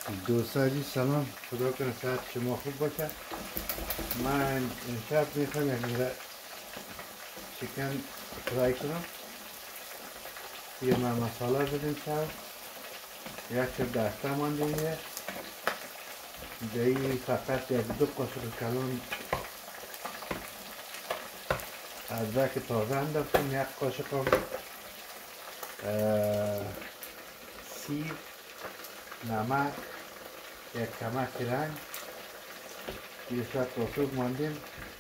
دوستان عزیز سلام، خدا کنه صحت شما خوب باشه. من امشب میخوام یک میره چیکن فرای کنم. یه من مساله بدیم شب یک چه دسته مانده دیگه فقط یک دو قاشق کلان ادرک تازه انداختم، یک قاشق هم سیر، نمک، یک کمک رنگ، یه شب رسوب ماندیم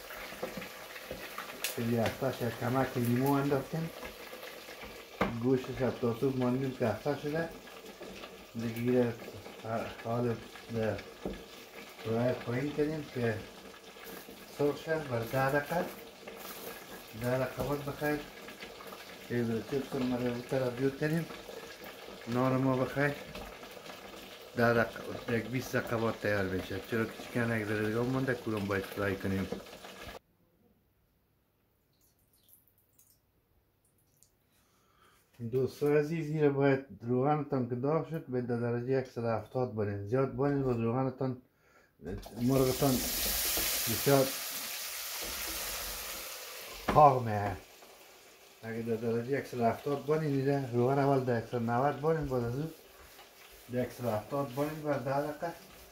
که یختش یک کمک لیمو انداختیم، گوشتش از رسوب ماندیم که اخته شده دیگه حال به فرای پایین کردیم که سرخ شد بر 10 دقیقه باید بخیر که چیز کنم رو طرف جور کردیم. نان ما بخیر 10 دقیقه یک 20 دقیقه باید تیار بشه، چرا که چیکن یک ذره دیگه مونده کدوم باید فرای کنیم. دوستان عزیز این باید روغنتان که داغ شد به درجه 170 برین، زیاد برین و روغنتان مرغتان بسیار کاغ میه. اگه در درجه 170 برین دیده روغن اول در 190 برین، بعد از اون در 170 برین و 10 دقیقه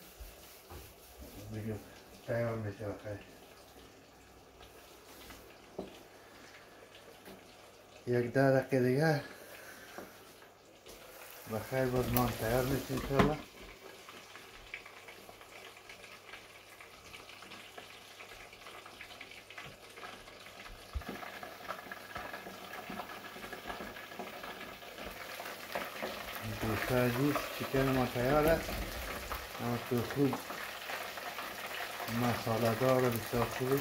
دیگه تیار میشه بخیر. یک 10 دقیقه دیگه بخیر باز نان تیار میشه انشالله. دوستان عزیز چیکن ما تیار است، اما تو خوب مساله دار و بسیار خوبی.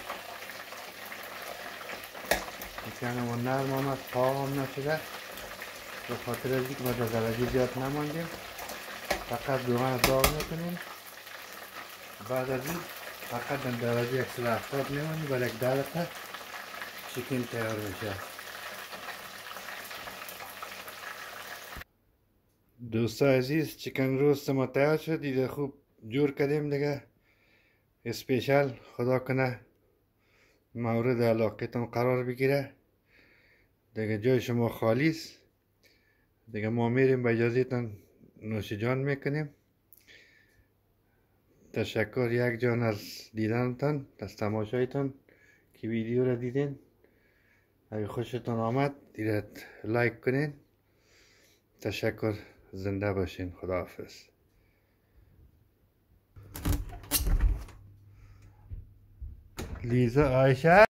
چیکن ما نرم آمد، پاق هم نشده به خاطر از اینکه ما در درجه زیاد نماندیم، فقط روغن داغ میکنیم. بعد از این فقط در درجه 170 میمونیم برای یک 10 دقیقه چیکن تیار میشه. دوستان عزیز چیکن روست ما تیار شد، دیگه خوب جور کردیم دیگه اسپیشال. خدا کنه مورد علاقتان قرار بگیره دیگه، جای شما خالی است دیگه. ما میریم به اجازهتان نوش جان میکنیم. تشکر یک جان از دیدنتان، از تماشایتان که ویدیو را دیدین. اگه خوشتون آمد دیگه لایک کنین. تشکر، زنده باشین، خداحافظ. لیزا عایشه